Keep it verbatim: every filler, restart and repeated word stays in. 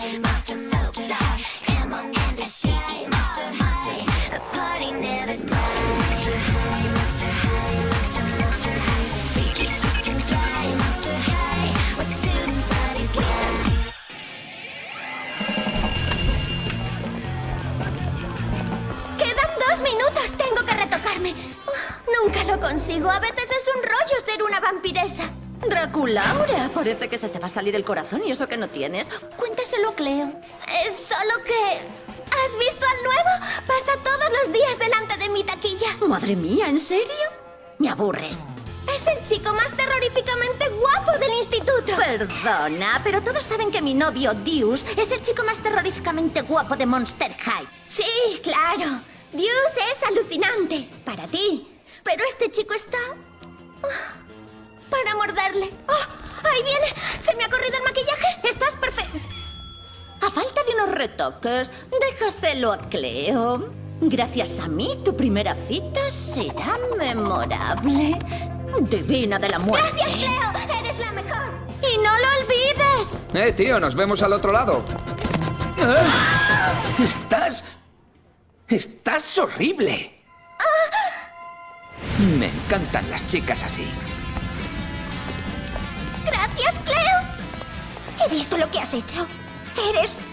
high, monster so high. Emma and the shy, monster high. The party never dies. Monster high, monster high, monster, monster high. Freaky, chic and fly, monster high. We're student bodies, let's go. Quedan dos minutos, tengo que retocarme. Uf, nunca lo consigo, a veces es un rollo ser una vampiresa. Draculaura, parece que se te va a salir el corazón y eso que no tienes. Cuéntaselo, Cleo. Es solo que... ¿Has visto al nuevo? Pasa todos los días delante de mi taquilla. Madre mía, ¿en serio? Me aburres. Es el chico más terroríficamente guapo del instituto. Perdona, pero todos saben que mi novio, Deuce, es el chico más terroríficamente guapo de Monster High. Sí, claro. Deuce es alucinante. Para ti. Pero este chico está... Oh, para morderle. ¡Oh! ¡Ahí viene! ¿Se me ha corrido el maquillaje? Estás perfecto. A falta de unos retoques, déjaselo a Cleo. Gracias a mí, tu primera cita será memorable. Divina de la muerte. ¡Gracias, Cleo! ¡Eres la mejor! ¡Y no lo olvides! Eh, tío, nos vemos al otro lado. ¿Ah? Estás... Estás horrible. Me encantan las chicas así. ¡Gracias, Cleo! He visto lo que has hecho. Eres